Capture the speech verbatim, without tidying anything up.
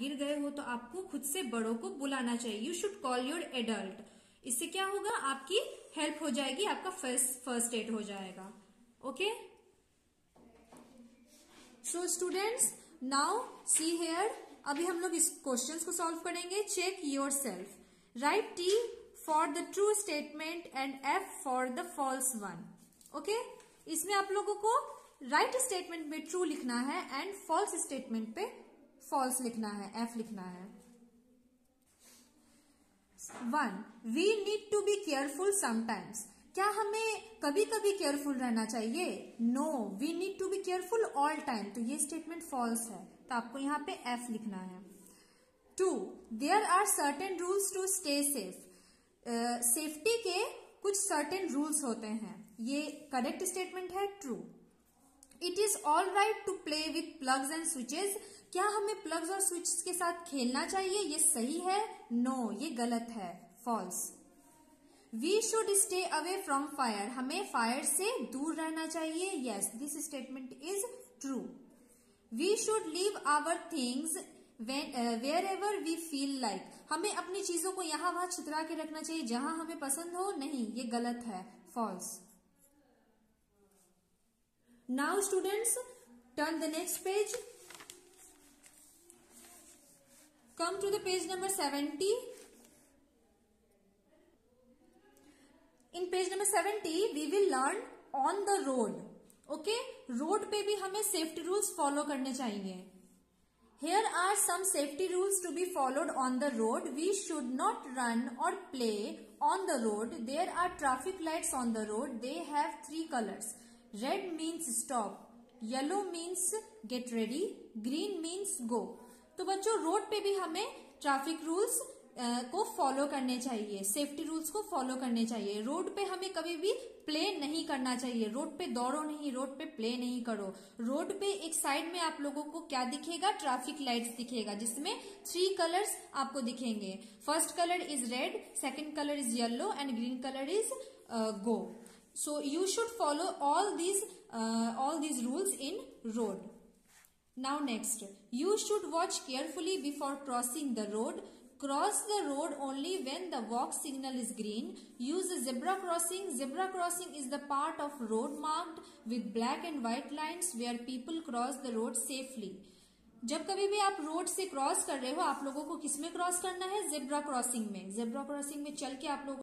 गिर गए हो तो आपको खुद से बड़ों को बुलाना चाहिए। You should call your adult. इससे क्या होगा, आपकी हेल्प हो जाएगी, आपका फर्स्ट फर्स्ट एड हो जाएगा। Okay, so students now see here, अभी हम लोग इस क्वेश्चन को सॉल्व करेंगे। Check yourself, write T for the true statement and F for the false one. Okay, इसमें आप लोगों को राइट स्टेटमेंट में ट्रू लिखना है एंड फॉल्स स्टेटमेंट पे फॉल्स लिखना है, एफ लिखना है। One, we need to be careful sometimes. क्या हमें कभी कभी केयरफुल रहना चाहिए? No, we need to be careful all time. तो ये स्टेटमेंट फॉल्स है, तो आपको यहाँ पे एफ लिखना है। Two, there are certain rules to stay safe. Safety के कुछ सर्टेन रूल्स होते हैं, ये करेक्ट स्टेटमेंट है, true. It is all right to play with plugs and switches. क्या हमें प्लग्स और स्विचेस के साथ खेलना चाहिए? ये सही है। नो, ये गलत है, false. We should stay away from fire. हमें फायर से दूर रहना चाहिए। Yes, this statement is true. We should leave our things wherever we feel like. हमें अपनी चीजों को यहां वहां छितरा के रखना चाहिए जहां हमें पसंद हो। नहीं, ये गलत है, false. Now students turn the next page, come to the page number seventy. In page number seventy we will learn on the road. Okay, road पे भी हमें सेफ्टी रूल्स फॉलो करने चाहिए। Here are some safety rules to be followed on the road. We should not run or play on the road. There are traffic lights on the road. They have three colors. Red means stop. Yellow means get ready. Green means go. तो बच्चों road पे भी हमें traffic rules को follow करने चाहिए, safety rules को follow करने चाहिए। रोड पे हमें कभी भी प्ले नहीं करना चाहिए। रोड पे दौड़ो नहीं, रोड पे प्ले नहीं करो। रोड पे एक साइड में आप लोगों को क्या दिखेगा? ट्रैफिक लाइट्स दिखेगा, जिसमें थ्री कलर्स आपको दिखेंगे। First colour is red, second colour is yellow and green colour is go. So you should follow all these all these rules in road. Now next, you should watch carefully before crossing the road. Cross the road only when the walk signal is green. Use zebra crossing. Zebra crossing is the part of road marked with black and white lines where people cross the road safely. जब कभी भी आप road से cross कर रहे हो, आप लोगों को किसमें क्रॉस करना है? जेब्रा क्रॉसिंग में। जेब्रा क्रॉसिंग में चल के आप लोगों